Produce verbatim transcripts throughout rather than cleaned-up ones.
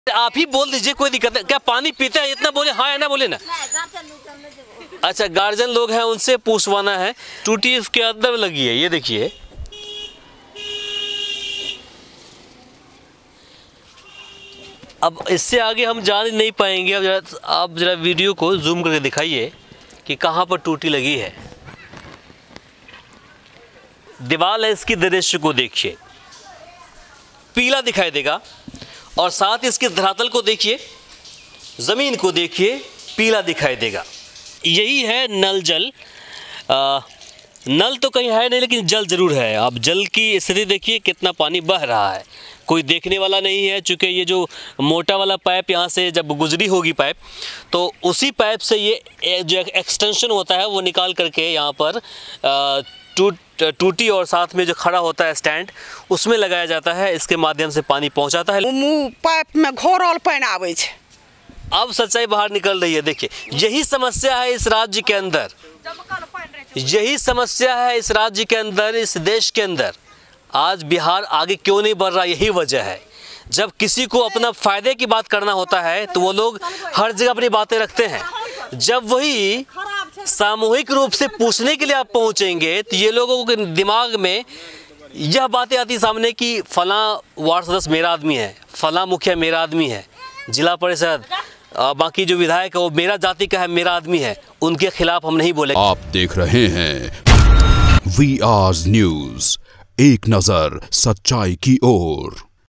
आप ही बोल दीजिए, कोई दिक्कत नहीं। क्या पानी पीते हैं इतना बोले हाँ या ना बोले ना। अच्छा, गार्जियन लोग हैं उनसे पूछवाना है। टूटी इसके अंदर लगी है, ये देखिए। अब इससे आगे हम जा नहीं पाएंगे। अब जरा आप जरा वीडियो को जूम करके दिखाइए कि कहाँ पर टूटी लगी है। दीवार है इसकी, दृश्य को देखिए, पीला दिखाई देगा। और साथ इसके धरातल को देखिए, ज़मीन को देखिए, पीला दिखाई देगा। यही है नल जल। आ, नल तो कहीं है नहीं, लेकिन जल ज़रूर है। आप जल की स्थिति देखिए, कितना पानी बह रहा है, कोई देखने वाला नहीं है। चूँकि ये जो मोटा वाला पाइप यहाँ से जब गुजरी होगी पाइप, तो उसी पाइप से ये जो एक्सटेंशन होता है वो निकाल करके यहाँ पर टूट टूटी और साथ में जो खड़ा होता है स्टैंड, उसमें लगाया जाता है। इसके माध्यम से पानी पहुँचाता है। मुँह पाइप में घोरल पानी आवे छे। अब सच्चाई बाहर निकल रही है। देखिए, यही समस्या है इस राज्य के अंदर, यही समस्या है इस राज्य के अंदर, इस देश के अंदर। आज बिहार आगे क्यों नहीं बढ़ रहा, यही वजह है। जब किसी को अपना फ़ायदे की बात करना होता है तो वो लोग हर जगह अपनी बातें रखते हैं। जब वही सामूहिक रूप से पूछने के लिए आप पहुंचेंगे तो ये लोगों के दिमाग में यह बातें आती सामने कि फलां वार्ड सदस्य मेरा आदमी है, फलां मुखिया मेरा आदमी है, जिला परिषद बाकी जो विधायक है वो मेरा जाति का है, मेरा आदमी है, उनके खिलाफ हम नहीं बोलेंगे। आप देख रहे हैं वी आर न्यूज, एक नजर सच्चाई की ओर।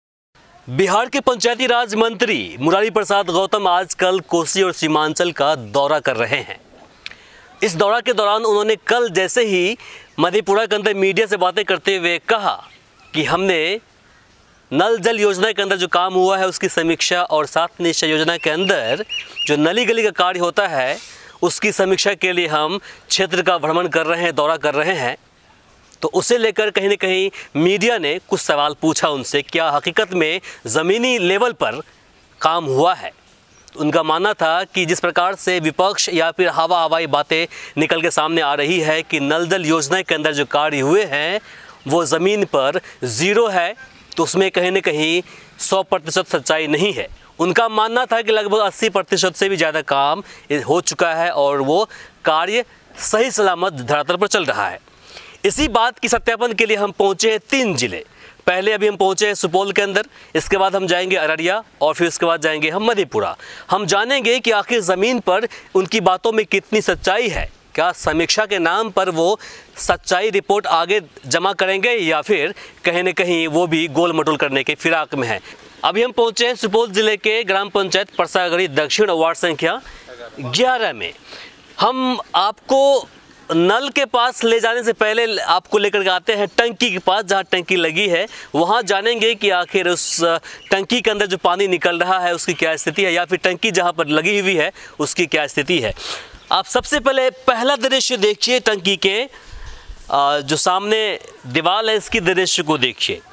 बिहार के पंचायती राज मंत्री मुरारी प्रसाद गौतम आजकल कोसी और सीमांचल का दौरा कर रहे हैं। इस दौरा के दौरान उन्होंने कल जैसे ही मधेपुरा के अंदर मीडिया से बातें करते हुए कहा कि हमने नल जल योजना के अंदर जो काम हुआ है उसकी समीक्षा, और सात निश्चय योजना के अंदर जो नली गली का कार्य होता है उसकी समीक्षा के लिए हम क्षेत्र का भ्रमण कर रहे हैं, दौरा कर रहे हैं। तो उसे लेकर कहीं ना कहीं मीडिया ने कुछ सवाल पूछा उनसे, क्या हकीकत में ज़मीनी लेवल पर काम हुआ है। उनका मानना था कि जिस प्रकार से विपक्ष या फिर हवा हवाई बातें निकल के सामने आ रही है कि नल जल योजना के अंदर जो कार्य हुए हैं वो ज़मीन पर ज़ीरो है, तो उसमें कहीं ना कहीं सौ प्रतिशत सच्चाई नहीं है। उनका मानना था कि लगभग अस्सी प्रतिशत से भी ज़्यादा काम हो चुका है और वो कार्य सही सलामत धरातल पर चल रहा है। इसी बात की सत्यापन के लिए हम पहुँचे हैं तीन जिले। पहले अभी हम पहुँचे हैं सुपौल के अंदर, इसके बाद हम जाएंगे अररिया और फिर उसके बाद जाएंगे हम मधेपुरा। हम जानेंगे कि आखिर ज़मीन पर उनकी बातों में कितनी सच्चाई है, क्या समीक्षा के नाम पर वो सच्चाई रिपोर्ट आगे जमा करेंगे या फिर कहीं न कहीं वो भी गोल मटोल करने के फिराक में है। अभी हम पहुँचे हैं सुपौल ज़िले के ग्राम पंचायत परसागढ़ी दक्षिण वार्ड संख्या ग्यारह में। हम आपको नल के पास ले जाने से पहले आपको लेकर के आते हैं टंकी के पास, जहाँ टंकी लगी है। वहाँ जानेंगे कि आखिर उस टंकी के अंदर जो पानी निकल रहा है उसकी क्या स्थिति है, या फिर टंकी जहाँ पर लगी हुई है उसकी क्या स्थिति है। आप सबसे पहले पहला दृश्य देखिए, टंकी के जो सामने दीवार है इसकी दृश्य को देखिए,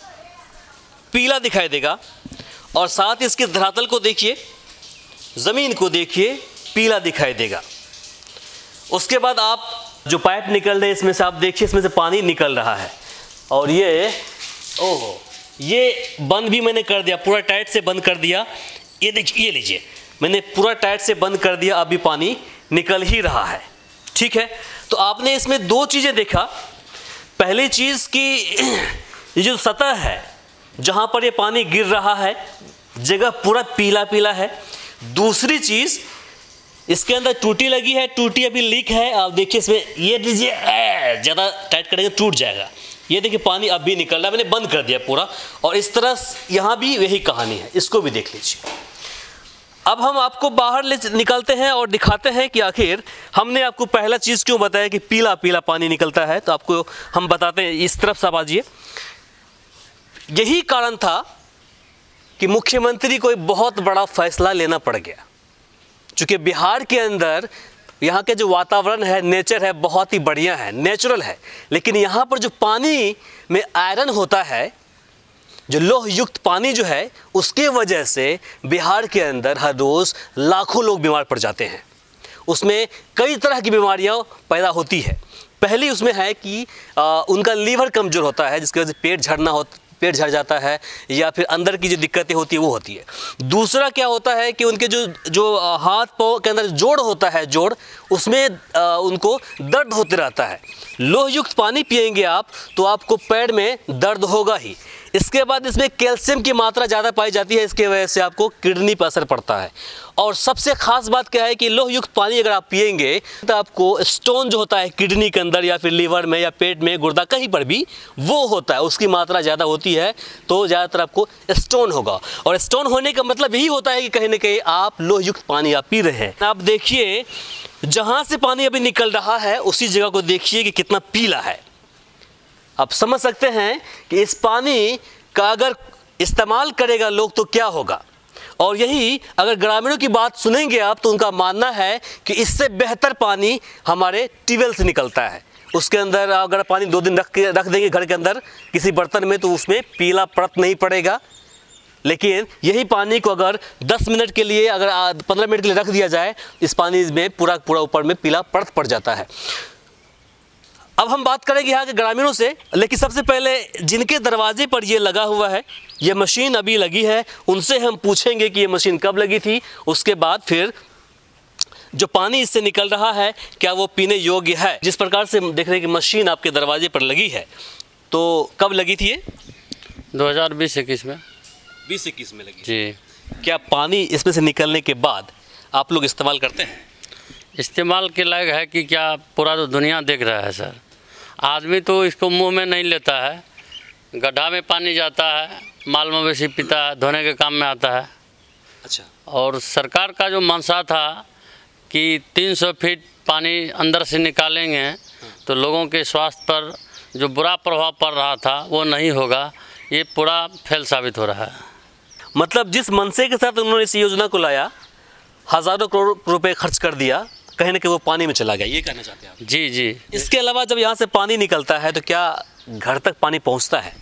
पीला दिखाई देगा। और साथ ही इसके धरातल को देखिए, ज़मीन को देखिए, पीला दिखाई देगा। उसके बाद आप जो पाइप निकल रहे हैं इसमें से आप देखिए, इसमें से पानी निकल रहा है। और ये ओहो, ये बंद भी मैंने कर दिया, पूरा टाइट से बंद कर दिया। ये देखिए, ये लीजिए, मैंने पूरा टाइट से बंद कर दिया, अभी पानी निकल ही रहा है। ठीक है, तो आपने इसमें दो चीज़ें देखा। पहली चीज़ कि ये जो सतह है जहाँ पर ये पानी गिर रहा है, जगह पूरा पीला पीला है। दूसरी चीज़, इसके अंदर टूटी लगी है, टूटी अभी लीक है। आप देखिए इसमें, ये लीजिए, ज़्यादा टाइट करेंगे टूट जाएगा। ये देखिए पानी अब भी निकल रहा है, मैंने बंद कर दिया पूरा। और इस तरह यहाँ भी यही कहानी है, इसको भी देख लीजिए। अब हम आपको बाहर ले निकलते हैं और दिखाते हैं कि आखिर हमने आपको पहला चीज़ क्यों बताया कि पीला पीला पानी निकलता है। तो आपको हम बताते हैं, इस तरफ से बाजिए। यही कारण था कि मुख्यमंत्री को एक बहुत बड़ा फैसला लेना पड़ गया। चूँकि बिहार के अंदर यहाँ के जो वातावरण है, नेचर है, बहुत ही बढ़िया है, नेचुरल है। लेकिन यहाँ पर जो पानी में आयरन होता है, जो लोह युक्त पानी जो है, उसके वजह से बिहार के अंदर हर रोज़ लाखों लोग बीमार पड़ जाते हैं। उसमें कई तरह की बीमारियाँ पैदा होती है। पहली उसमें है कि आ, उनका लीवर कमज़ोर होता है, जिसकी वजह से पेट झड़ना हो पेट झड़ जाता है या फिर अंदर की जो दिक्कतें होती है वो होती है। दूसरा क्या होता है कि उनके जो जो हाथ पाँव के अंदर जोड़ होता है, जोड़ उसमें आ, उनको दर्द होते रहता है। लोह युक्त पानी पिएंगे आप तो आपको पैर में दर्द होगा ही। इसके बाद इसमें कैल्शियम की मात्रा ज़्यादा पाई जाती है, इसके वजह से आपको किडनी पर असर पड़ता है। और सबसे ख़ास बात क्या है कि लोह युक्त पानी अगर आप पिएंगे तो आपको स्टोन जो होता है किडनी के अंदर या फिर लीवर में या पेट में, गुर्दा कहीं पर भी वो होता है, उसकी मात्रा ज़्यादा होती है तो ज़्यादातर आपको स्टोन होगा। और स्टोन होने का मतलब यही होता है कि कहीं ना कहीं आप लोह युक्त पानी आप पी रहे हैं। आप देखिए जहाँ से पानी अभी निकल रहा है उसी जगह को देखिए कि कितना पीला है। आप समझ सकते हैं कि इस पानी का अगर इस्तेमाल करेगा लोग तो क्या होगा। और यही अगर ग्रामीणों की बात सुनेंगे आप तो उनका मानना है कि इससे बेहतर पानी हमारे ट्यूबवेल से निकलता है। उसके अंदर अगर पानी दो दिन रख के रख देंगे घर के अंदर किसी बर्तन में तो उसमें पीला परत नहीं पड़ेगा। लेकिन यही पानी को अगर दस मिनट के लिए, अगर पंद्रह मिनट के लिए रख दिया जाए, इस पानी में पूरा पूरा ऊपर में पीला परत पड़ जाता है। अब हम बात करेंगे यहाँ के ग्रामीणों से, लेकिन सबसे पहले जिनके दरवाजे पर ये लगा हुआ है, ये मशीन अभी लगी है, उनसे हम पूछेंगे कि ये मशीन कब लगी थी। उसके बाद फिर जो पानी इससे निकल रहा है क्या वो पीने योग्य है। जिस प्रकार से देख रहे हैं कि मशीन आपके दरवाजे पर लगी है, तो कब लगी थी ये? दो हज़ार बीस इक्कीस में। बीस इक्कीस में लगी जी। क्या पानी इसमें से निकलने के बाद आप लोग इस्तेमाल करते हैं? इस्तेमाल के लायक है कि क्या पूरा तो दुनिया देख रहा है सर। आदमी तो इसको मुंह में नहीं लेता है, गड्ढा में पानी जाता है, माल मवेशी पीता है, धोने के काम में आता है। अच्छा। और सरकार का जो मंशा था कि तीन सौ फीट पानी अंदर से निकालेंगे तो लोगों के स्वास्थ्य पर जो बुरा प्रभाव पड़ रहा था वो नहीं होगा, ये पूरा फेल साबित हो रहा है। मतलब जिस मनसे के साथ उन्होंने इस योजना को लाया, हज़ारों करोड़ रुपए खर्च कर दिया, कहीं ना कहीं वो पानी में चला गया, ये कहना चाहते हैं आप? जी जी। इसके अलावा जब यहाँ से पानी निकलता है तो क्या घर तक पानी पहुँचता है?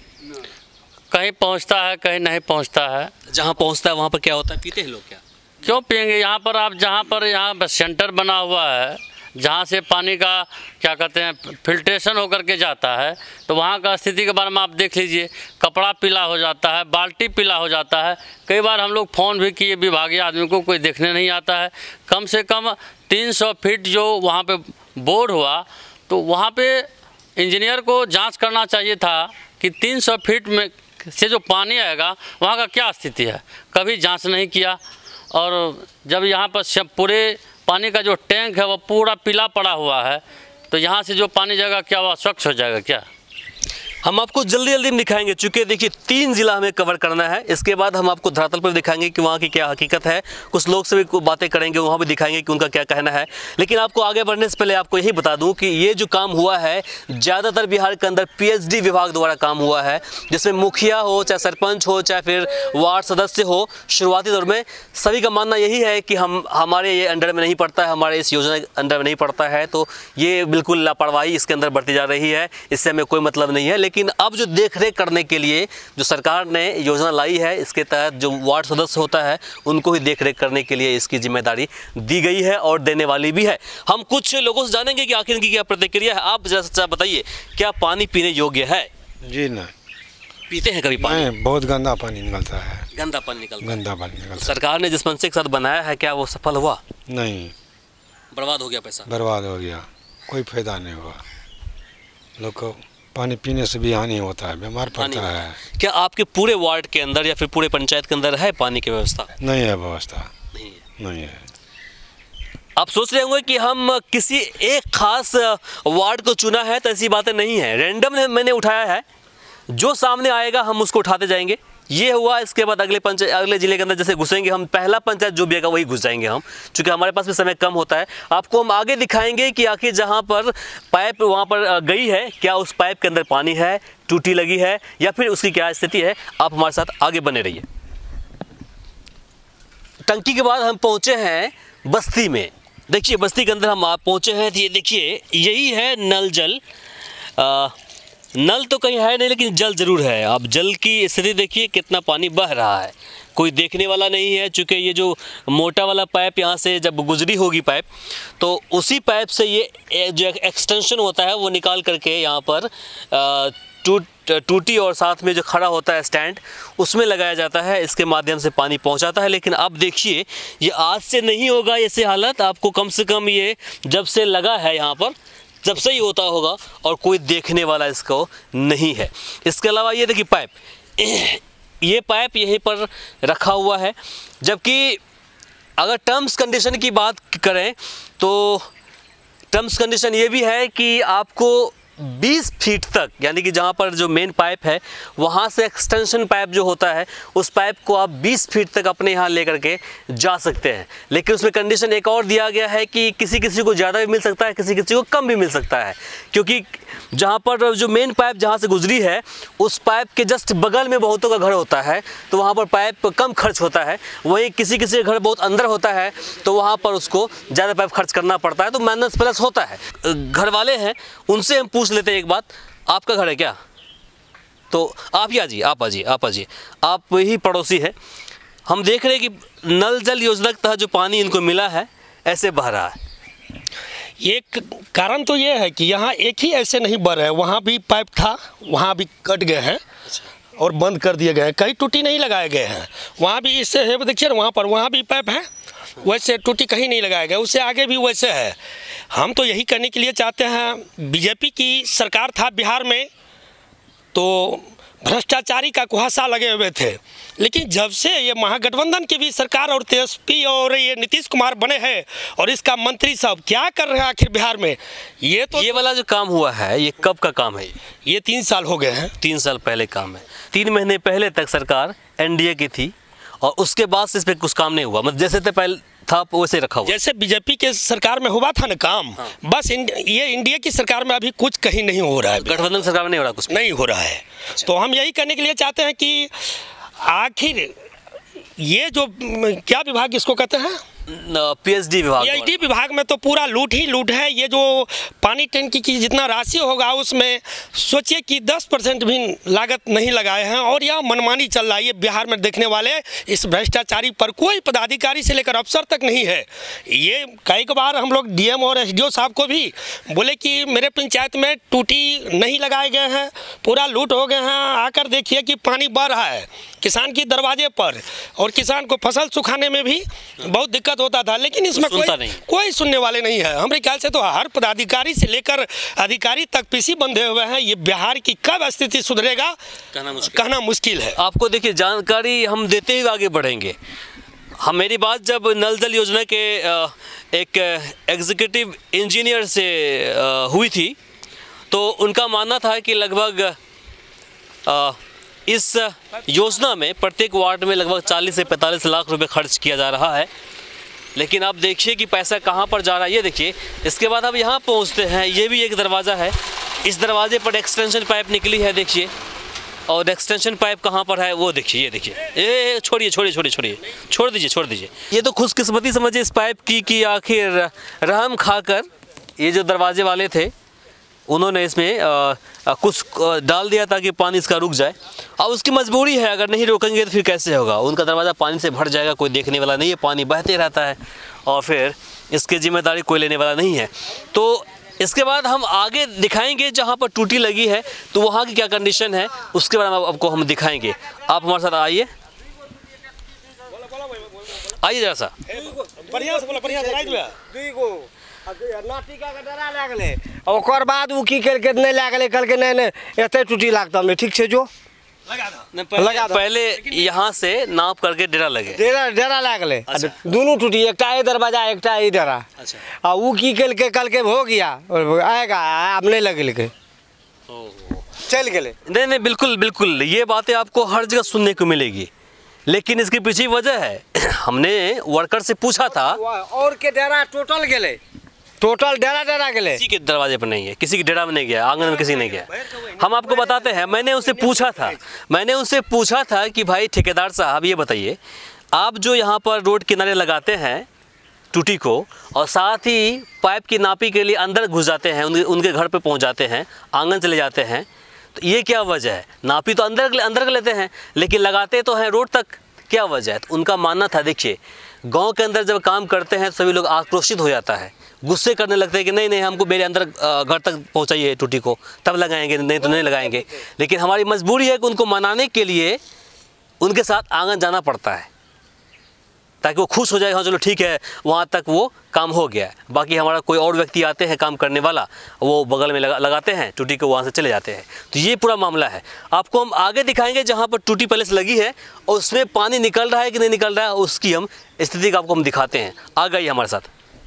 कहीं पहुँचता है, कहीं नहीं पहुँचता है। जहाँ पहुँचता है वहाँ पर क्या होता है, पीते हैं लोग क्या? क्यों पिएंगे? यहाँ पर आप जहाँ पर यहाँ बस सेंटर बना हुआ है जहाँ से पानी का क्या कहते हैं फिल्ट्रेशन होकर के जाता है, तो वहाँ का स्थिति के बारे में आप देख लीजिए। कपड़ा पीला हो जाता है, बाल्टी पीला हो जाता है। कई बार हम लोग फ़ोन भी किए विभागीय आदमी को, कोई देखने नहीं आता है। कम से कम तीन सौ फीट जो वहाँ पे बोर हुआ तो वहाँ पे इंजीनियर को जांच करना चाहिए था कि तीन सौ फीट में से जो पानी आएगा वहाँ का क्या स्थिति है। कभी जांच नहीं किया। और जब यहाँ पर सब पूरे पानी का जो टैंक है वो पूरा पीला पड़ा हुआ है, तो यहाँ से जो पानी जाएगा क्या वह स्वच्छ हो जाएगा क्या? हम आपको जल्दी जल्दी में दिखाएंगे, चूँकि देखिए तीन जिला हमें कवर करना है। इसके बाद हम आपको धरातल पर दिखाएंगे कि वहाँ की क्या हकीकत है। कुछ लोग से भी बातें करेंगे, वहाँ भी दिखाएंगे कि उनका क्या कहना है। लेकिन आपको आगे बढ़ने से पहले आपको यही बता दूं कि ये जो काम हुआ है ज़्यादातर बिहार के अंदर पीएचडी विभाग द्वारा काम हुआ है, जिसमें मुखिया हो, चाहे सरपंच हो, चाहे फिर वार्ड सदस्य हो। शुरुआती दौर में सभी का मानना यही है कि हम हमारे ये अंडर में नहीं पड़ता है, हमारे इस योजना के अंडर में नहीं पड़ता है, तो ये बिल्कुल लापरवाही इसके अंदर बढ़ती जा रही है, इससे हमें कोई मतलब नहीं है। लेकिन अब जो देख रेख करने के लिए जो सरकार ने योजना लाई है, इसके तहत जो वार्ड सदस्य होता है उनको ही देख रेख करने के लिए इसकी जिम्मेदारी दी गई है और देने वाली भी है। हम कुछ लोगों से जानेंगे कि आखिर इनकी क्या प्रतिक्रिया है। आप जरा सच्चा बताइए, क्या पानी पीने योग्य है? जी ना। पीते हैं कभी पानी? नहीं, बहुत गंदा पानी निकलता है। गंदा पानी निकलता है। गंदा पानी निकलता है। सरकार ने जिस मनसे के साथ बनाया है क्या वो सफल हुआ? नहीं, बर्बाद हो गया पैसा। बर्बाद हो गया, कोई फायदा नहीं हुआ। लोग को पानी पीने से भी हानि होता है, बीमार पड़ता है। क्या आपके पूरे वार्ड के अंदर या फिर पूरे पंचायत के अंदर है पानी की व्यवस्था? नहीं है व्यवस्था, नहीं है। नहीं है। आप सोच रहे होंगे कि हम किसी एक खास वार्ड को चुना है, तो ऐसी बातें नहीं है। रैंडम मैंने उठाया है, जो सामने आएगा हम उसको उठाते जाएंगे। ये हुआ, इसके बाद अगले पंचायत अगले जिले के अंदर जैसे घुसेंगे हम, पहला पंचायत जो भी आएगा वही घुस जाएंगे हम, क्योंकि हमारे पास भी समय कम होता है। आपको हम आगे दिखाएंगे कि आखिर जहाँ पर पाइप वहाँ पर गई है, क्या उस पाइप के अंदर पानी है, टूटी लगी है, या फिर उसकी क्या स्थिति है। आप हमारे साथ आगे बने रहिए। टंकी के बाद हम पहुँचे हैं बस्ती में। देखिए बस्ती के अंदर हम आप पहुँचे हैं, तो ये देखिए यही है नल जल। आ, नल तो कहीं है नहीं, लेकिन जल ज़रूर है। आप जल की स्थिति देखिए, कितना पानी बह रहा है, कोई देखने वाला नहीं है। चूँकि ये जो मोटा वाला पाइप यहाँ से जब गुजरी होगी पाइप, तो उसी पाइप से ये जो एक्सटेंशन होता है वो निकाल करके यहाँ पर टूट टूटी और साथ में जो खड़ा होता है स्टैंड, उसमें लगाया जाता है, इसके माध्यम से पानी पहुंचाता है। लेकिन अब देखिए ये आज से नहीं होगा ऐसे हालत, आपको कम से कम ये जब से लगा है यहाँ पर जब से ही होता होगा और कोई देखने वाला इसको नहीं है। इसके अलावा ये देखिए पाइप, ये पाइप यहीं पर रखा हुआ है। जबकि अगर टर्म्स कंडीशन की बात करें तो टर्म्स कंडीशन ये भी है कि आपको बीस फीट तक, यानी कि जहाँ पर जो मेन पाइप है वहाँ से एक्सटेंशन पाइप जो होता है उस पाइप को आप बीस फीट तक अपने यहाँ लेकर के जा सकते हैं। लेकिन उसमें कंडीशन एक और दिया गया है कि किसी किसी को ज़्यादा भी मिल सकता है, किसी किसी को कम भी मिल सकता है, क्योंकि जहाँ पर जो मेन पाइप जहाँ से गुजरी है उस पाइप के जस्ट बगल में बहुतों का घर होता है तो वहाँ पर पाइप कम खर्च होता है। वहीं किसी किसी का घर बहुत अंदर होता है तो वहाँ पर उसको ज़्यादा पाइप खर्च करना पड़ता है, तो माइनस प्लस होता है। घर वाले हैं उनसे हम पूछ लेते हैं एक बात, आपका घर है क्या? तो आप ही आजिए, आप आजिए, आप आजिए, आप ही पड़ोसी हैं। हम देख रहे हैं कि नल जल योजना के तहत जो पानी इनको मिला है ऐसे बह रहा है। एक कारण तो ये है कि यहाँ एक ही ऐसे नहीं बह रहे हैं, वहाँ भी पाइप था, वहाँ भी कट गए हैं और बंद कर दिए गए हैं, कहीं टूटी नहीं लगाए गए हैं। वहाँ भी इससे है, देखिए वहाँ पर वहाँ भी पाइप है, वैसे टूटी कहीं नहीं लगाया गया, उससे आगे भी वैसे है। हम तो यही करने के लिए चाहते हैं, बीजेपी की सरकार था बिहार में तो भ्रष्टाचारी का कुहासा लगे हुए थे, लेकिन जब से ये महागठबंधन की भी सरकार और तेजस्वी और ये नीतीश कुमार बने हैं और इसका मंत्री सब क्या कर रहे हैं आखिर बिहार में, ये तो ये वाला जो काम हुआ है ये कब का काम है? ये तीन साल हो गए हैं। तीन साल पहले काम है। तीन महीने पहले तक सरकार एनडीए की थी और उसके बाद से इस पर कुछ काम नहीं हुआ, मतलब जैसे तो पहले था वैसे रखा हुआ। जैसे बीजेपी के सरकार में हुआ था ना काम, हाँ। बस इंड, ये इंडिया की सरकार में अभी कुछ कहीं नहीं हो रहा है, गठबंधन सरकार में नहीं हो रहा, कुछ नहीं हो रहा है। अच्छा। तो हम यही करने के लिए चाहते हैं कि आखिर ये जो क्या विभाग इसको कहते हैं, पीएचडी विभाग, पीएचडी विभाग में तो पूरा लूट ही लूट है। ये जो पानी टंकी की जितना राशि होगा उसमें सोचिए कि दस परसेंट भी लागत नहीं लगाए हैं और यह मनमानी चल रहा है। ये बिहार में देखने वाले इस भ्रष्टाचारी पर कोई पदाधिकारी से लेकर अफसर तक नहीं है। ये कई बार हम लोग डीएम और एसडीओ साहब को भी बोले कि मेरे पंचायत में टूटी नहीं लगाए गए हैं, पूरा लूट हो गए हैं, आकर देखिए कि पानी बह रहा है किसान की दरवाजे पर और किसान को फसल सुखाने में भी बहुत दिक्कत होता था, लेकिन इसमें कोई कोई सुनने वाले नहीं है। हमारे ख्याल से तो हर पदाधिकारी से लेकर अधिकारी तक पीसी बंधे हुए हैं। ये बिहार की कब स्थिति सुधरेगा कहना मुश्किल, कहना मुश्किल है। आपको देखिए जानकारी हम देते ही आगे बढ़ेंगे। हम मेरी बात जब नल जल योजना के एक एग्जीक्यूटिव इंजीनियर से हुई थी तो उनका मानना था कि लगभग इस योजना में प्रत्येक वार्ड में लगभग चालीस से पैंतालीस लाख रुपए खर्च किया जा रहा है, लेकिन आप देखिए कि पैसा कहाँ पर जा रहा है। ये देखिए, इसके बाद अब यहाँ पहुँचते हैं, ये भी एक दरवाज़ा है, इस दरवाजे पर एक्सटेंशन पाइप निकली है देखिए, और एक्सटेंशन पाइप कहाँ पर है वो देखिए, ये देखिए, ये छोड़िए छोड़िए छोड़िए छोड़िए छोड़ दीजिए छोड़ दीजिए। ये तो खुशकिस्मती समझिए इस पाइप की कि आखिर रहम खाकर ये जो दरवाजे वाले थे उन्होंने इसमें आ, आ, कुछ डाल दिया ताकि पानी इसका रुक जाए। अब उसकी मजबूरी है, अगर नहीं रोकेंगे तो फिर कैसे होगा, उनका दरवाज़ा पानी से भर जाएगा, कोई देखने वाला नहीं है, पानी बहते रहता है और फिर इसकी जिम्मेदारी कोई लेने वाला नहीं है। तो इसके बाद हम आगे दिखाएंगे जहाँ पर टूटी लगी है तो वहाँ की क्या कंडीशन है उसके बारे में आपको हम दिखाएंगे। आप हमारे साथ आइए आइए जरा सा बढ़िया से बोला, बढ़िया से और बाद वो की करके नहीं लागले, कल के नहीं नहीं एते टूटी लागता हमें, ठीक से जो पहले, लगा पहले यहाँ से नाप करके डेरा लगे, डेरा डेरा लागले। अच्छा। दोनों टूटी, एक ये दरवाजा एक ये डेरा। अच्छा। और वो की कल के कल के हो गया आएगा, आप नहीं लगे के चल गए। नहीं नहीं बिल्कुल बिल्कुल, ये बातें आपको हर जगह सुनने को मिलेगी, लेकिन इसकी पीछे वजह है हमने वर्कर से पूछा था और के डेरा टोटल गए, टोटल डेरा डेरा गए, किसी के दरवाजे पर नहीं है, किसी के डेरा में नहीं गया, आंगन में किसी नहीं गया। हम आपको बताते हैं, मैंने उनसे पूछा था मैंने उनसे पूछा था कि भाई ठेकेदार साहब ये बताइए, आप जो यहाँ पर रोड किनारे लगाते हैं टूटी को और साथ ही पाइप की नापी के लिए अंदर घुस जाते हैं, उनके उनके घर पर पहुँच जाते हैं, आंगन चले जाते हैं, तो ये क्या वजह है? नापी तो अंदर अंदर लेते हैं लेकिन लगाते तो हैं रोड तक, क्या वजह है? तो उनका मानना था, देखिए गांव के अंदर जब काम करते हैं तो सभी लोग आक्रोशित हो जाता है, गुस्से करने लगते हैं कि नहीं नहीं हमको मेरे अंदर अ, घर तक पहुंचाइए टूटी को, तब लगाएंगे, नहीं तो नहीं लगाएंगे। लेकिन हमारी मजबूरी है कि उनको मनाने के लिए उनके साथ आंगन जाना पड़ता है ताकि वो खुश हो जाए, हाँ चलो ठीक है वहाँ तक वो काम हो गया है। बाकी हमारा कोई और व्यक्ति आते हैं काम करने वाला, वो बगल में लगा लगाते हैं टूटी को, वहाँ से चले जाते हैं। तो ये पूरा मामला है। आपको हम आगे दिखाएंगे जहाँ पर टूटी पहले से लगी है और उसमें पानी निकल रहा है कि नहीं निकल रहा है, उसकी हम स्थिति का आपको हम दिखाते हैं। आ गई हमारे साथ।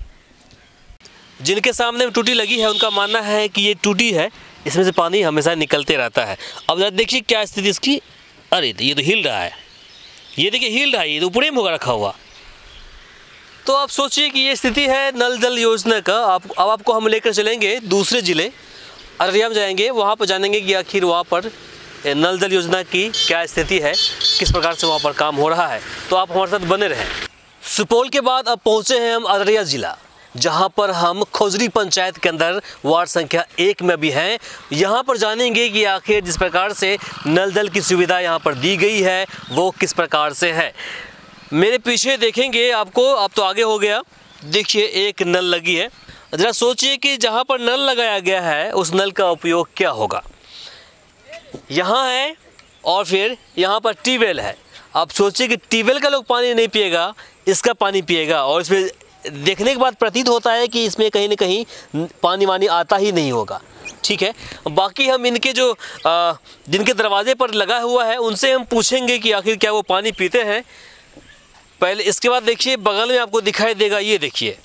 जिनके सामने टूटी लगी है उनका मानना है कि ये टूटी है, इसमें से पानी हमेशा निकलते रहता है। अब जरा देखिए क्या स्थिति इसकी। अरे ये तो हिल रहा है, ये देखिए हिल रहा है, ये तो ऊपर में होगा रखा हुआ। तो आप सोचिए कि ये स्थिति है नल जल योजना का। आप अब आपको हम लेकर चलेंगे दूसरे ज़िले अररिया में जाएंगे, वहाँ पर जानेंगे कि आखिर वहाँ पर नल जल योजना की क्या स्थिति है, किस प्रकार से वहाँ पर काम हो रहा है। तो आप हमारे साथ बने रहें। सुपौल के बाद अब पहुँचे हैं हम अररिया ज़िला, जहाँ पर हम खोजरी पंचायत के अंदर वार्ड संख्या एक में भी हैं। यहाँ पर जानेंगे कि आखिर जिस प्रकार से नल जल की सुविधा यहाँ पर दी गई है वो किस प्रकार से है। मेरे पीछे देखेंगे आपको, अब तो आगे हो गया, देखिए एक नल लगी है। ज़रा सोचिए कि जहाँ पर नल लगाया गया है उस नल का उपयोग क्या होगा। यहाँ है और फिर यहाँ पर ट्यूबवेल है। आप सोचिए कि ट्यूबवेल का लोग पानी नहीं पिएगा, इसका पानी पिएगा। और इसमें देखने के बाद प्रतीत होता है कि इसमें कहीं ना कहीं पानी वानी आता ही नहीं होगा। ठीक है, बाकी हम इनके जो आ, जिनके दरवाजे पर लगा हुआ है उनसे हम पूछेंगे कि आखिर क्या वो पानी पीते हैं पहले। इसके बाद देखिए बगल में आपको दिखाई देगा, ये देखिए,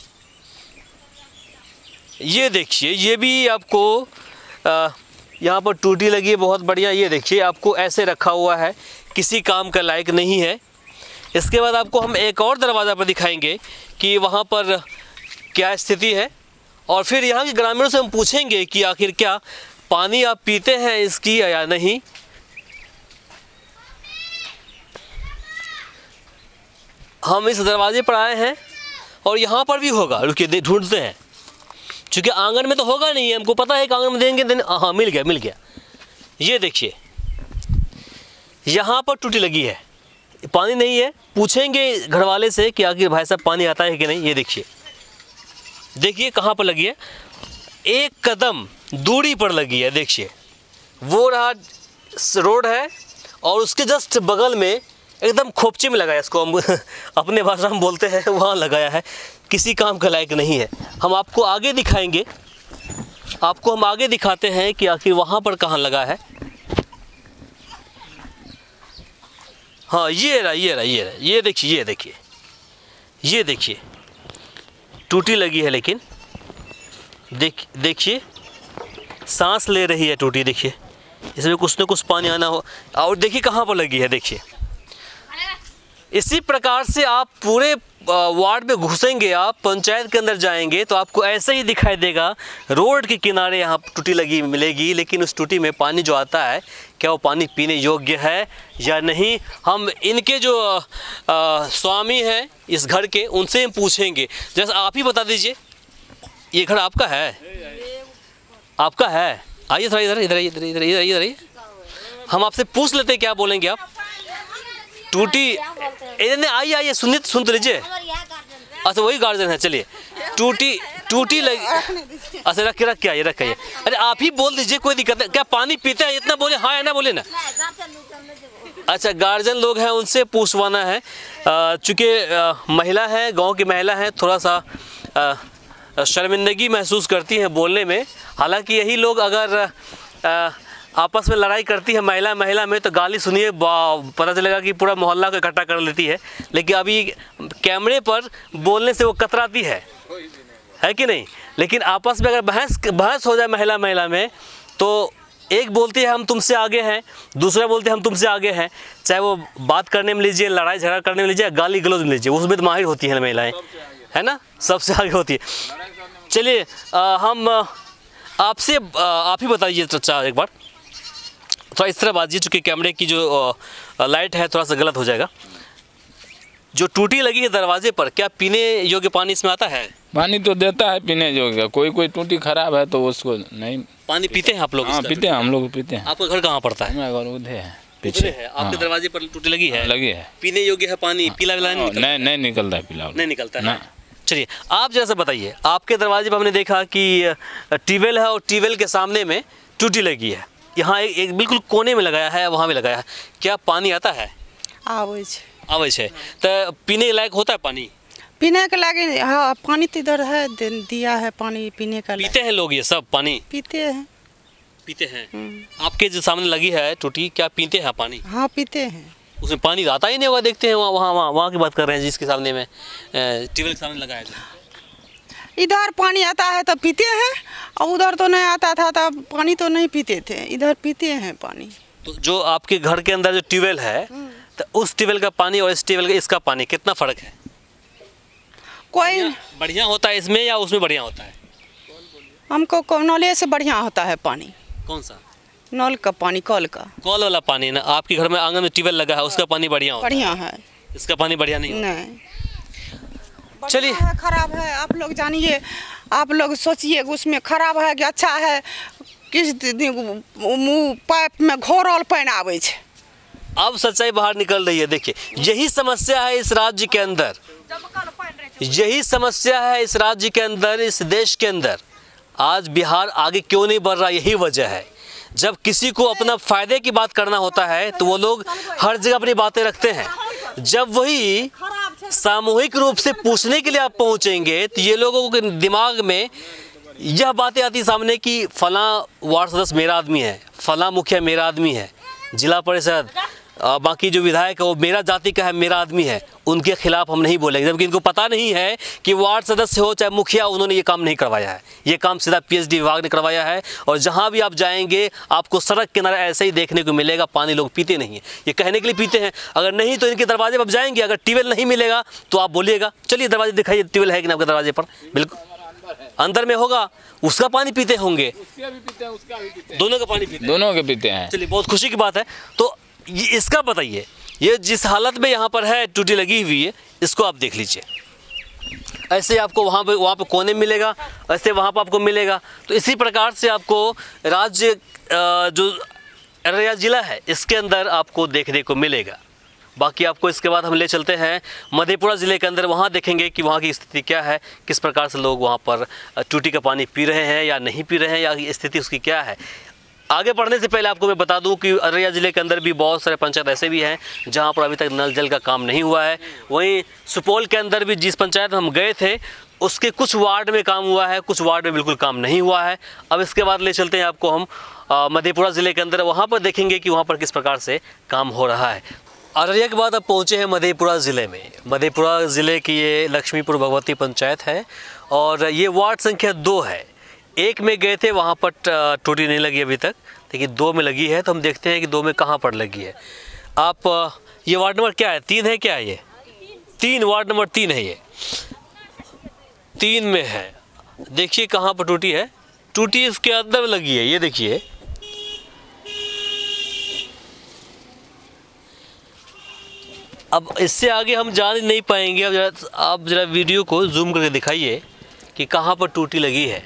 ये देखिए, ये भी आपको आ, यहाँ पर टूटी लगी है बहुत बढ़िया। ये देखिए आपको ऐसे रखा हुआ है, किसी काम का लायक नहीं है। इसके बाद आपको हम एक और दरवाज़ा पर दिखाएंगे कि वहाँ पर क्या स्थिति है। और फिर यहाँ के ग्रामीणों से हम पूछेंगे कि आखिर क्या पानी आप पीते हैं इसकी या नहीं। हम इस दरवाजे पर आए हैं और यहाँ पर भी होगा, रुकिए ढूंढते हैं, क्योंकि आंगन में तो होगा नहीं, हमको पता है कि आंगन में देंगे देने। हाँ मिल गया मिल गया। ये देखिए यहाँ पर टूटी लगी है, पानी नहीं है। पूछेंगे घर वाले से कि आखिर भाई साहब पानी आता है कि नहीं। ये देखिए, देखिए कहाँ पर लगी है, एक कदम दूरी पर लगी है। देखिए वो रहा रोड है और उसके जस्ट बगल में एकदम खोपचे में लगाया, इसको हम अपने भाषा में बोलते हैं, वहाँ लगाया है। किसी काम का लायक नहीं है। हम आपको आगे दिखाएंगे, आपको हम आगे दिखाते हैं कि आखिर वहाँ पर कहाँ लगा है। हाँ ये रहा ये रहा ये रहा ये देखिए ये देखिए ये देखिए टूटी लगी है, लेकिन देख देखिए सांस ले रही है टूटी। देखिए इसमें कुछ न कुछ पानी आना हो। और देखिए कहाँ पर लगी है, देखिए। इसी प्रकार से आप पूरे वार्ड में घुसेंगे, आप पंचायत के अंदर जाएंगे तो आपको ऐसे ही दिखाई देगा। रोड के किनारे यहाँ टूटी लगी मिलेगी, लेकिन उस टूटी में पानी जो आता है क्या वो पानी पीने योग्य है या नहीं। हम इनके जो आ, स्वामी हैं इस घर के, उनसे हम पूछेंगे। जैसे आप ही बता दीजिए, ये घर आपका है? आपका है? आइए थोड़ा इधर इधर इधर इधर इधर इधर आइए, हम आपसे पूछ लेते हैं क्या बोलेंगे आप। टूटी इधर आइए आइए सुनिए सुन तो लीजिए। अच्छा वही गार्जियन है, चलिए। टूटी टूटी लगी, अच्छा रख के रख के आइए रख के आइए। अरे आप ही बोल दीजिए, कोई दिक्कत है। क्या पानी पीते हैं इतना बोले हाँ या ना बोले ना। अच्छा गार्जियन लोग हैं, उनसे पूछवाना है। चूँकि महिला है, गांव की महिला है, थोड़ा सा आ, शर्मिंदगी महसूस करती हैं बोलने में। हालांकि यही लोग अगर आ, आपस में लड़ाई करती है महिला महिला में तो गाली सुनिए पता चलेगा कि पूरा मोहल्ला को इकट्ठा कर लेती है। लेकिन अभी कैमरे पर बोलने से वो कतराती है, है कि नहीं। लेकिन आपस में अगर बहस बहस हो जाए महिला महिला में तो एक बोलती है हम तुमसे आगे हैं, दूसरा बोलते हैं हम तुमसे आगे हैं। चाहे वो बात करने में लीजिए, लड़ाई झगड़ा करने में लीजिए, गाली गलौज में लीजिए, उसमें तो माहिर होती हैं महिलाएँ, है ना, सबसे आगे होती है। चलिए हम आपसे आप ही बताइए चाचा एक बार, थोड़ा इस तरह बात, चूँकि कैमरे की जो लाइट है थोड़ा सा गलत हो जाएगा। जो टूटी लगी है दरवाजे पर, क्या पीने योग्य पानी इसमें आता है? पानी तो देता है पीने योग्य, कोई कोई टूटी खराब है तो उसको नहीं। पानी पीते हैं आप लोग? हाँ पीते हैं, हम लोग पीते हैं। आपका घर कहाँ पड़ता है? मेरा घर उधर है पीछे है। आपके दरवाजे पर टूटी लगी है? लगी है। पीने योग्य है पानी? पीला विला नहीं नहीं नहीं निकलता है, पीला नहीं निकलता है। चलिए आप जैसा बताइए, आपके दरवाजे पर हमने देखा कि ट्यूबवेल है और ट्यूबवेल के सामने में टूटी लगी है, यहाँ एक, एक बिल्कुल कोने में लगाया है, वहाँ में लगाया है, क्या पानी आता है? आवे छे आवे छे तो पीने के लायक होता है पानी? पीने के लागे हाँ, पानी तो इधर है, दिया है पानी पीने का। पीते हैं लोग ये सब पानी? पीते हैं। पीते हैं। आपके जो सामने लगी है टूटी, क्या पीते हैं पानी? हाँ पीते हैं। उसमें पानी आता ही नहीं होगा, देखते हैं वहाँ वहाँ वहाँ वहाँ की बात कर रहे हैं जिसके सामने में ट्यूबवेल के सामने लगाया है। इधर पानी आता है तो पीते हैं, और उधर तो नहीं आता था तब पानी तो नहीं पीते थे, इधर पीते हैं पानी। तो जो आपके घर के अंदर जो ट्यूबवेल है, तो उस ट्यूबवेल का पानी और इस ट्यूबवेल का इसका पानी कितना फ़र्क है? कोई बढ़िया होता है इसमें या उसमें बढ़िया होता है? हमको नले से बढ़िया होता है पानी। कौन सा? नल का पानी, कल का। कल वाला पानी ना, आपके घर में आंगन में ट्यूबवेल लगा है, उसका पानी बढ़िया होता है? बढ़िया है। इसका पानी बढ़िया नहीं होता? नहीं। चलिए खराब है, आप लोग जानिए, आप लोग सोचिए उसमें खराब है कि अच्छा है। किस मुँह पाइप में घोरल पानी आवे छे। अब सच्चाई बाहर निकल रही है। देखिए यही समस्या है इस राज्य के अंदर, यही समस्या है इस राज्य के अंदर, इस देश के अंदर। आज बिहार आगे क्यों नहीं बढ़ रहा, यही वजह है। जब किसी को अपना फ़ायदे की बात करना होता है तो वो लोग हर जगह अपनी बातें रखते हैं। जब वही सामूहिक रूप से पूछने के लिए आप पहुंचेंगे तो ये लोगों के दिमाग में यह बातें आती सामने कि फलां वार्ड सदस्य मेरा आदमी है, फलां मुखिया मेरा आदमी है, जिला परिषद बाकी जो विधायक है वो मेरा जाति का है, मेरा आदमी है, उनके खिलाफ हम नहीं बोलेंगे। जबकि इनको पता नहीं है कि वार्ड सदस्य हो चाहे मुखिया, उन्होंने ये काम नहीं करवाया है। ये काम सीधा पीएचडी विभाग ने करवाया है। और जहाँ भी आप जाएंगे आपको सड़क किनारे ऐसे ही देखने को मिलेगा, पानी लोग पीते नहीं है। ये कहने के लिए पीते हैं, अगर नहीं तो इनके दरवाजे पर जाएंगे, अगर ट्यूबवेल नहीं मिलेगा तो आप बोलिएगा चलिए दरवाजे दिखाइए ट्यूबवेल है कि ना आपके दरवाजे पर। बिल्कुल अंदर में होगा, उसका पानी पीते होंगे, दोनों का पानी पीते दोनों के पीते हैं। चलिए बहुत खुशी की बात है। तो ये इसका बताइए, ये जिस हालत में यहाँ पर है टूटी लगी हुई है, इसको आप देख लीजिए। ऐसे आपको वहाँ पे वहाँ पे कोने मिलेगा, ऐसे वहाँ पर आपको मिलेगा। तो इसी प्रकार से आपको राज्य जो अररिया ज़िला है इसके अंदर आपको देखने को मिलेगा। बाकी आपको इसके बाद हम ले चलते हैं मधेपुरा ज़िले के अंदर, वहाँ देखेंगे कि वहाँ की स्थिति क्या है, किस प्रकार से लोग वहाँ पर टूटी का पानी पी रहे हैं या नहीं पी रहे हैं, या स्थिति उसकी क्या है। आगे बढ़ने से पहले आपको मैं बता दूं कि अररिया ज़िले के अंदर भी बहुत सारे पंचायत ऐसे भी हैं जहां पर अभी तक नल जल का काम नहीं हुआ है। वहीं सुपौल के अंदर भी जिस पंचायत में हम गए थे उसके कुछ वार्ड में काम हुआ है, कुछ वार्ड में बिल्कुल काम नहीं हुआ है। अब इसके बाद ले चलते हैं आपको हम मधेपुरा ज़िले के अंदर, वहाँ पर देखेंगे कि वहाँ पर किस प्रकार से काम हो रहा है। अररिया के बाद अब पहुँचे हैं मधेपुरा ज़िले में। मधेपुरा ज़िले की ये लक्ष्मीपुर भगवती पंचायत है और ये वार्ड संख्या दो है। एक में गए थे, वहाँ पर टूटी नहीं लगी अभी तक, लेकिन दो में लगी है। तो हम देखते हैं कि दो में कहाँ पर लगी है। आप ये वार्ड नंबर क्या है, तीन है क्या है? ये तीन, वार्ड नंबर तीन है, ये तीन में है। देखिए कहाँ पर टूटी है, टूटी इसके अंदर लगी है, ये देखिए। अब इससे आगे हम जान नहीं पाएंगे। अब जरा आप जरा वीडियो को जूम करके दिखाइए कि कहाँ पर टूटी लगी है।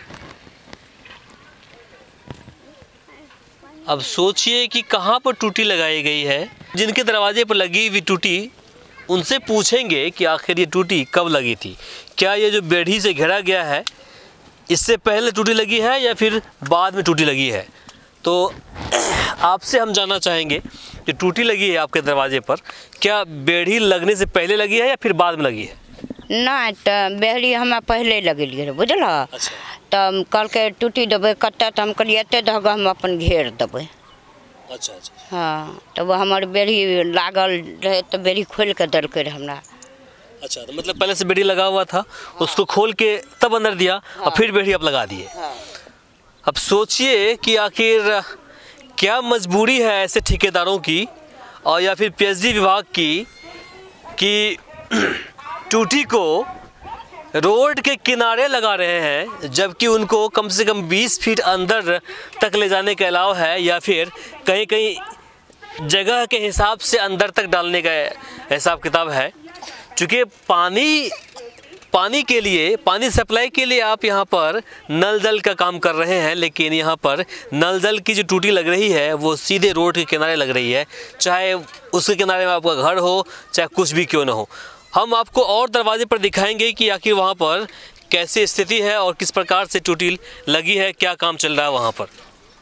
अब सोचिए कि कहाँ पर टूटी लगाई गई है। जिनके दरवाजे पर लगी हुई टूटी, उनसे पूछेंगे कि आखिर ये टूटी कब लगी थी। क्या ये जो बेड़ी से घेरा गया है इससे पहले टूटी लगी है या फिर बाद में टूटी लगी है? तो आपसे हम जानना चाहेंगे कि टूटी लगी है आपके दरवाजे पर, क्या बेड़ी लगने से पहले लगी है या फिर बाद में लगी है? नहीं, तो बेड़ी हमें पहले लगेलिए बुझल। अच्छा। तो कल के टूटी देवे कट्टा, तो हम कहलिए एते धागा हम अपन घेर देवे। अच्छा अच्छा। हाँ, तो वो हमारे बेड़ी लागल रहे तो बेड़ी खोल के दलके रहे हमरा। अच्छा, तो मतलब पहले से बेड़ी लगा हुआ था, हाँ। उसको खोल के तब अंदर दिया, हाँ। और फिर बेड़ी आप लगा दिए, हाँ। अब सोचिए कि आखिर क्या मजबूरी है ऐसे ठेकेदारों की और या फिर पीएचडी विभाग की कि टूटी को रोड के किनारे लगा रहे हैं, जबकि उनको कम से कम बीस फीट अंदर तक ले जाने के अलावा है, या फिर कहीं कहीं जगह के हिसाब से अंदर तक डालने का हिसाब किताब है। चूँकि पानी पानी के लिए, पानी सप्लाई के लिए आप यहाँ पर नल जल का काम कर रहे हैं, लेकिन यहाँ पर नल जल की जो टूटी लग रही है वो सीधे रोड के किनारे लग रही है, चाहे उसके किनारे में आपका घर हो चाहे कुछ भी क्यों ना हो। हम आपको और दरवाजे पर दिखाएंगे कि आखिर वहाँ पर कैसी स्थिति है और किस प्रकार से टूटी लगी है, क्या काम चल रहा है वहाँ पर।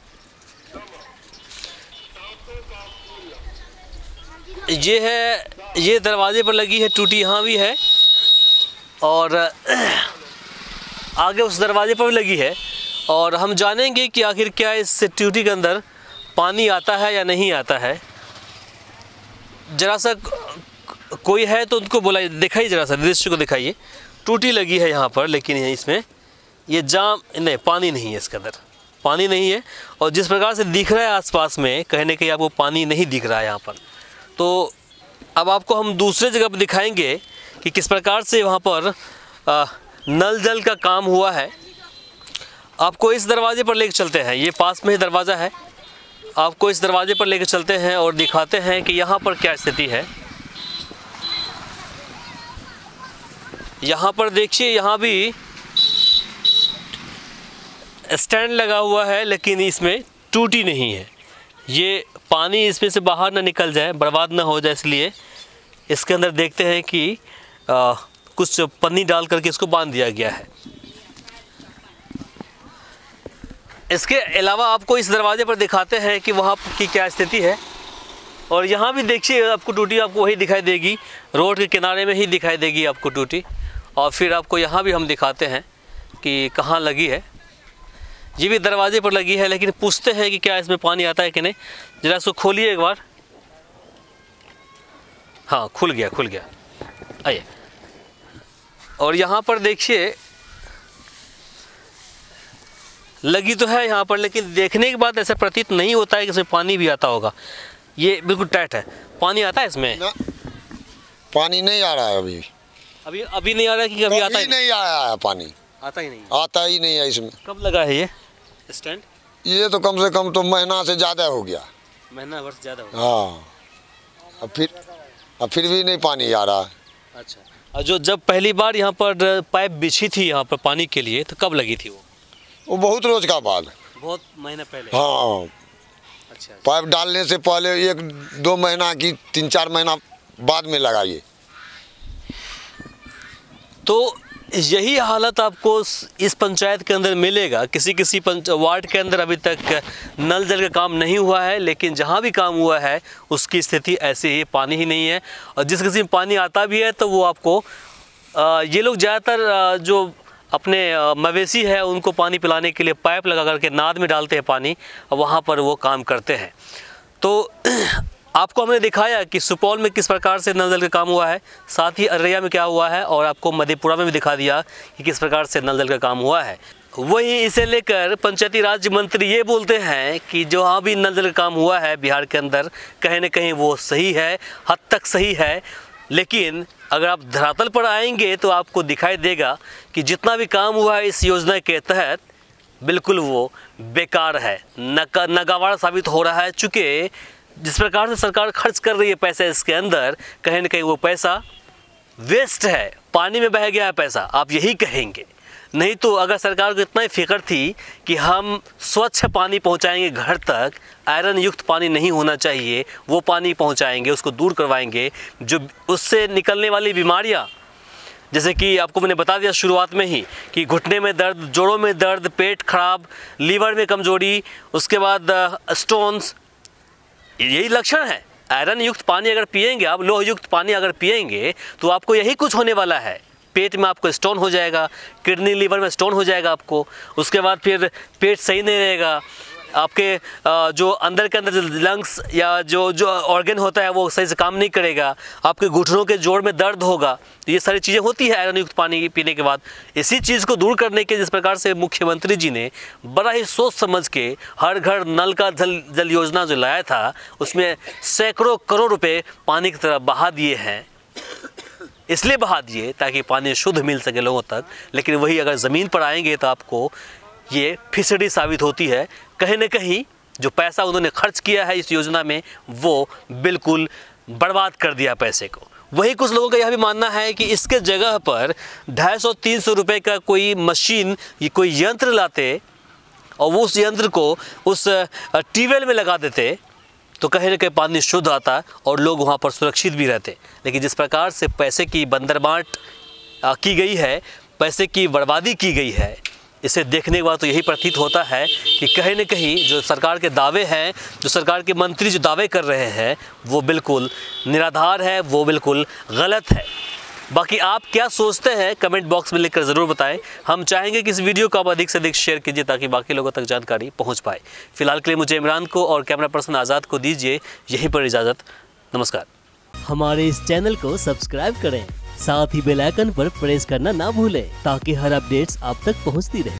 ये है, ये दरवाजे पर लगी है टूटी, यहाँ भी है और आगे उस दरवाजे पर भी लगी है। और हम जानेंगे कि आखिर क्या इस टूटी के अंदर पानी आता है या नहीं आता है। जरा सा कोई है तो उनको बुलाइए, दिखाइए, जरा सा दृश्य को दिखाइए। टूटी लगी है यहाँ पर, लेकिन इसमें ये जाम नहीं, पानी नहीं है, इसके अंदर पानी नहीं है। और जिस प्रकार से दिख रहा है आसपास में, कहीं ना कहीं आपको पानी नहीं दिख रहा है यहाँ पर। तो अब आपको हम दूसरे जगह पर दिखाएंगे कि किस प्रकार से वहाँ पर आ, नल जल का काम हुआ है। आपको इस दरवाजे पर लेकर चलते हैं, ये पास में ही दरवाज़ा है। आपको इस दरवाजे पर लेकर चलते हैं और दिखाते हैं कि यहाँ पर क्या स्थिति है। यहाँ पर देखिए, यहाँ भी स्टैंड लगा हुआ है, लेकिन इसमें टूटी नहीं है। ये पानी इसमें से बाहर ना निकल जाए, बर्बाद ना हो जाए, इसलिए इसके अंदर देखते हैं कि आ, कुछ पन्नी डाल करके इसको बांध दिया गया है। इसके अलावा आपको इस दरवाजे पर दिखाते हैं कि वहाँ की क्या स्थिति है। और यहाँ भी देखिए, आपको टूटी आपको वही दिखाई देगी, रोड के किनारे में ही दिखाई देगी आपको टूटी। और फिर आपको यहाँ भी हम दिखाते हैं कि कहाँ लगी है। ये भी दरवाजे पर लगी है, लेकिन पूछते हैं कि क्या इसमें पानी आता है कि नहीं। जरा इसको खोलिए एक बार। हाँ, खुल गया, खुल गया, आइए। और यहाँ पर देखिए, लगी तो है यहाँ पर, लेकिन देखने के बाद ऐसा प्रतीत नहीं होता है कि इसमें पानी भी आता होगा। ये बिल्कुल टाइट है। पानी आता है इसमें? ना, पानी नहीं आ रहा है अभी। अभी अभी नहीं आ रहा है कि कभी आता ही नहीं आया है पानी? आता ही नहीं, आता ही नहीं है इसमें। कब लगा है ये स्टैंड? ये तो कम से कम तो महीना से ज़्यादा हो गया। महीना वर्ष ज़्यादा हो गया। हाँ, अब फिर अब फिर भी नहीं पानी आ रहा है। अच्छा, और जो जब पहली बार यहाँ पर पाइप बिछी थी यहाँ पर पानी के लिए, तो कब लगी थी वो? वो बहुत रोज का बाद, बहुत महीना पहले। हाँ, अच्छा, पाइप डालने से पहले एक दो महीना की तीन चार महीना बाद में लगाइए। तो यही हालत आपको इस पंचायत के अंदर मिलेगा। किसी किसी वार्ड के अंदर अभी तक नल जल का काम नहीं हुआ है, लेकिन जहाँ भी काम हुआ है उसकी स्थिति ऐसी ही, पानी ही नहीं है। और जिस किसी में पानी आता भी है तो वो आपको आ, ये लोग ज़्यादातर जो अपने मवेशी है उनको पानी पिलाने के लिए पाइप लगा करके नाद में डालते हैं पानी, और वहाँ पर वो काम करते हैं। तो आपको हमने दिखाया कि सुपौल में किस प्रकार से नल जल का काम हुआ है, साथ ही अररिया में क्या हुआ है, और आपको मधेपुरा में भी दिखा दिया कि किस प्रकार से नल जल का काम हुआ है। वहीं इसे लेकर पंचायती राज मंत्री ये बोलते हैं कि जो हाँ भी नल जल का काम हुआ है बिहार के अंदर, कहीं ना कहीं वो सही है, हद तक सही है। लेकिन अगर आप धरातल पर आएंगे तो आपको दिखाई देगा कि जितना भी काम हुआ है इस योजना के तहत, बिल्कुल वो बेकार है, नका नगावाड़ा साबित हो रहा है। चूँकि जिस प्रकार से सरकार खर्च कर रही है पैसा इसके अंदर, कहीं ना कहीं वो पैसा वेस्ट है, पानी में बह गया है पैसा, आप यही कहेंगे। नहीं तो अगर सरकार को इतना ही फिक्र थी कि हम स्वच्छ पानी पहुंचाएंगे घर तक, आयरन युक्त पानी नहीं होना चाहिए, वो पानी पहुंचाएंगे, उसको दूर करवाएंगे, जो उससे निकलने वाली बीमारियां, जैसे कि आपको मैंने बता दिया शुरुआत में ही कि घुटने में दर्द, जोड़ों में दर्द, पेट खराब, लीवर में कमजोरी, उसके बाद स्टोन्स, यही लक्षण है। आयरन युक्त पानी अगर पिएंगे आप, लोह युक्त पानी अगर पिएंगे तो आपको यही कुछ होने वाला है। पेट में आपको स्टोन हो जाएगा, किडनी लीवर में स्टोन हो जाएगा आपको, उसके बाद फिर पेट सही नहीं रहेगा, आपके जो अंदर के अंदर जो लंग्स या जो जो ऑर्गन होता है वो सही से काम नहीं करेगा, आपके घुटनों के जोड़ में दर्द होगा। तो ये सारी चीज़ें होती है आयरन युक्त पानी पीने के बाद। इसी चीज़ को दूर करने के जिस प्रकार से मुख्यमंत्री जी ने बड़ा ही सोच समझ के हर घर नल का जल जल योजना जो लाया था, उसमें सैकड़ों करोड़ रुपए पानी की तरफ बहा दिए हैं। इसलिए बहा दिए ताकि पानी शुद्ध मिल सके लोगों तक। लेकिन वही अगर ज़मीन पर आएंगे तो आपको ये फिसड़ी साबित होती है। कहीं ना कहीं जो पैसा उन्होंने खर्च किया है इस योजना में, वो बिल्कुल बर्बाद कर दिया पैसे को। वही कुछ लोगों का यह भी मानना है कि इसके जगह पर ढाई सौ तीन सौ रुपये का कोई मशीन, ये कोई यंत्र लाते और वो उस यंत्र को उस ट्यूबवेल में लगा देते, तो कहीं ना कहीं पानी शुद्ध आता और लोग वहाँ पर सुरक्षित भी रहते। लेकिन जिस प्रकार से पैसे की बंदरबांट की गई है, पैसे की बर्बादी की गई है, इसे देखने के बाद तो यही प्रतीत होता है कि कहीं न कहीं जो सरकार के दावे हैं, जो सरकार के मंत्री जो दावे कर रहे हैं, वो बिल्कुल निराधार है, वो बिल्कुल गलत है। बाकी आप क्या सोचते हैं कमेंट बॉक्स में लिखकर ज़रूर बताएं। हम चाहेंगे कि इस वीडियो को आप अधिक से अधिक शेयर कीजिए ताकि बाकी लोगों तक जानकारी पहुंच पाए। फिलहाल के लिए मुझे इमरान को और कैमरा पर्सन आज़ाद को दीजिए यहीं पर इजाज़त। नमस्कार। हमारे इस चैनल को सब्सक्राइब करें, साथ ही बेल आइकन पर प्रेस करना ना भूलें ताकि हर अपडेट्स आप तक पहुंचती रहे।